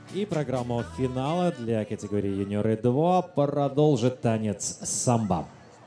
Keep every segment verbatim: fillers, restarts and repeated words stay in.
И программу финала для категории юниоры два продолжит танец самбо.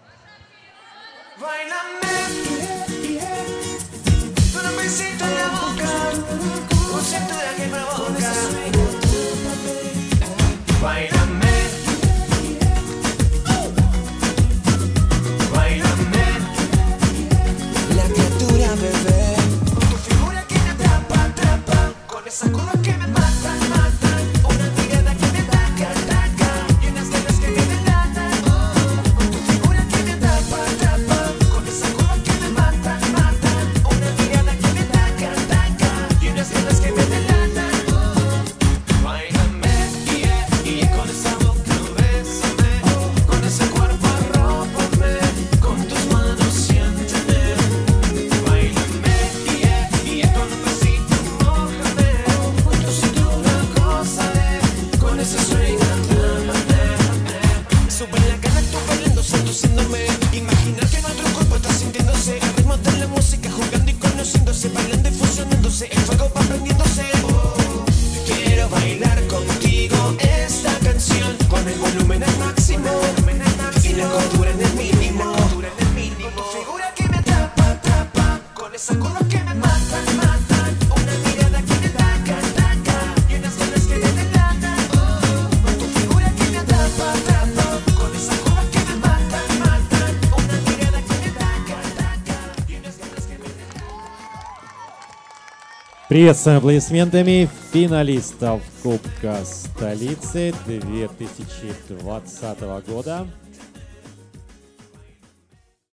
La criatura bebé, tu figura que me atrapa, atrapa, con esa curva que me mata, mata, una mirada que me ataca, ataca, y unas ganas que me delatan. Tu figura que me atrapa, atrapa, con esa curva que me mata, mata, una mirada que me ataca, ataca, y unas ganas que me delatan. Báilame, yeah, yeah, con esa boca bésame, con ese cuerpo arrópame, con tus manos siénteme. Báilame, yeah, yeah, con un besito mójame, con tu cintura gózame, con ese swing atrápame. Sube la gana tú bailando, seduciéndome, imaginar que nuestro cuerpo está sintiéndose al ritmo de la música, jugando y conociéndose, bailando y fusionándose, el fuego va prendiéndose. Oh, quiero bailar contigo esta canción con el volumen al máximo y la cordura en el mínimo. Con tu figura que me atrapa, atrapa, con esa curva que me mata, mata, una mirada que me ataca, ataca, y unas ganas que me delatan. Con tu figura que me atrapa, atrapa, con esa curva que me mata, mata, una mirada que me ataca, ataca, y unas ganas que me delatan. Приветствуем аплодисментами финалистов Кубка столицы две тысячи двадцатого года.